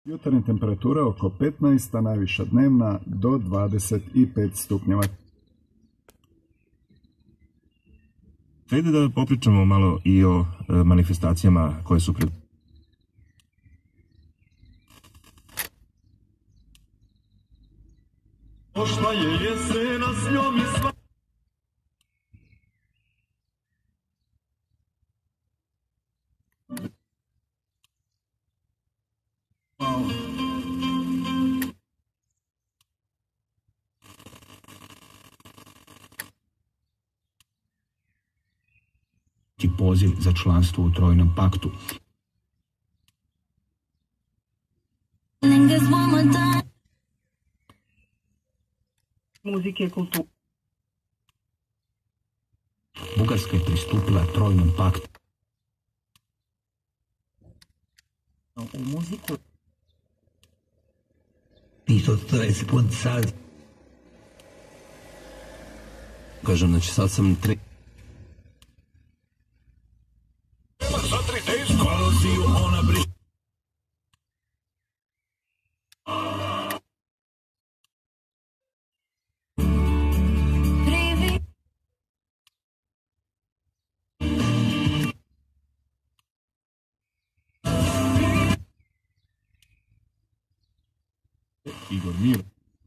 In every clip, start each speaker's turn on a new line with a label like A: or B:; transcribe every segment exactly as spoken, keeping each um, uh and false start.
A: Jutarnja temperatura oko petnaest, a najviša dnevna do dvadeset pet stupnjeva.
B: Hajde da popričamo malo i o e, manifestacijama koje su pred...
C: Pošla je jesena s njom i sva...
D: Poziv za članstvo u Trojnom paktu.
E: Muzike, kulture.
D: Bugarska je pristupila Trojnom paktu.
E: U muziku.
F: Tito trideset punti sad.
G: Kažem, znači sad sam tri...
A: Igor Mir.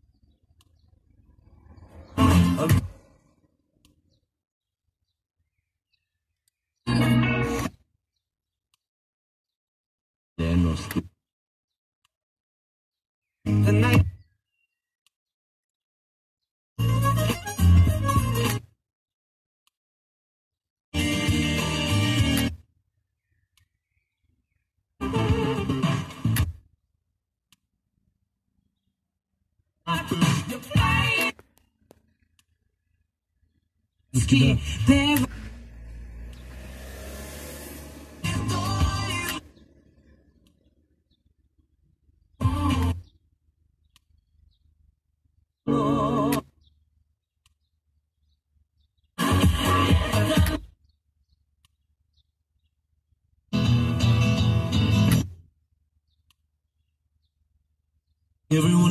G: Denosti.
C: Everyone